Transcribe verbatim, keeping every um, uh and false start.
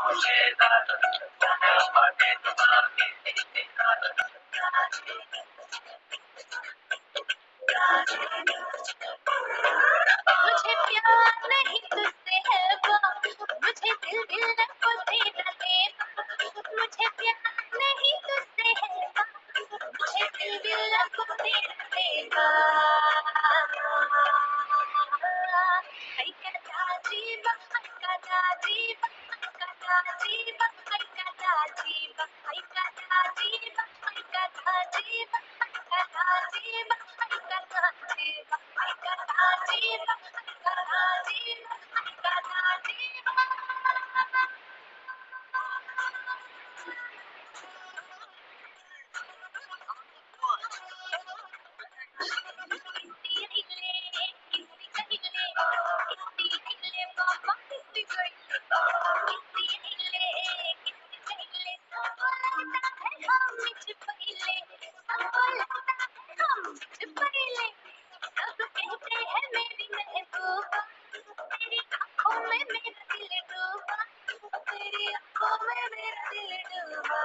मुझे प्यार नहीं तुझसे है बात, मुझे दिल दिल न खोसे न देना। मुझे प्यार नहीं तुझसे है बात, मुझे दिल दिल न खोसे न देना। आई कदा जीवा, आई कदा जीवा, आई कदा जीवा, आई कदा जीवा, आई कदा जीवा, आई कदा जीवा, आई कदा जीवा, आई कदा जीवा, आई कदा जीवा, आई कदा जीवा, आई कदा जीवा। तेरी आंखों में मेरा दिल डूबा।